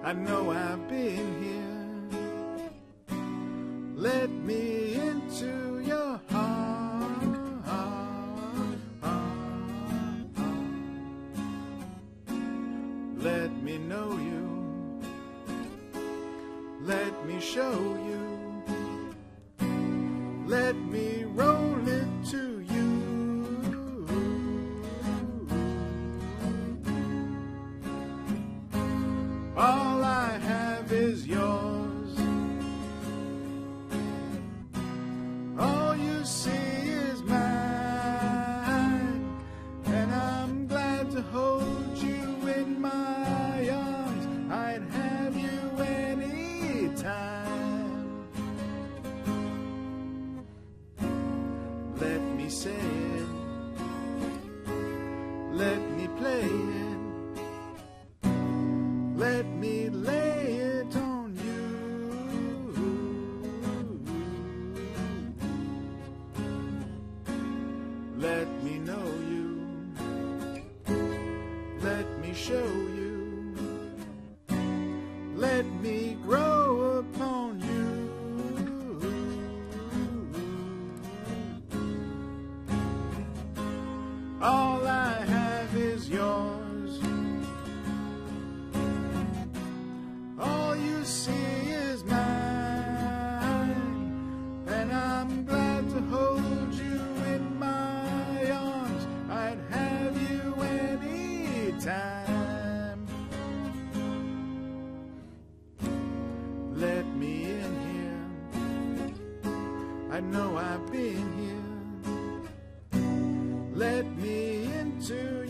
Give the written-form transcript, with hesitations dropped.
I know I've been here. Let me into your heart. Let me know you. Let me show you. Let me roll it to you. All I have is yours. All you see is mine. And I'm glad to hold you in my arms. I'd have you anytime. Let me say it. Let me play it. Let me lay it on you. Let me know you. Let me show you. Let me grow upon you. All I have is yours. All you see is mine. And I'm glad to hold you in my arms. I'd have you anytime. Let me in here. I know I've been here. Let me into